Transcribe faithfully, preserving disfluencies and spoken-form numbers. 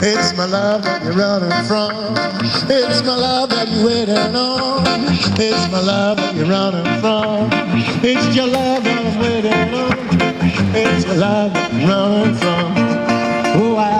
It's my love that you're running from. It's my love that you're waiting on. It's my love that you're running from. It's your love that I'm waiting on. It's your love that you're running from. Oh, I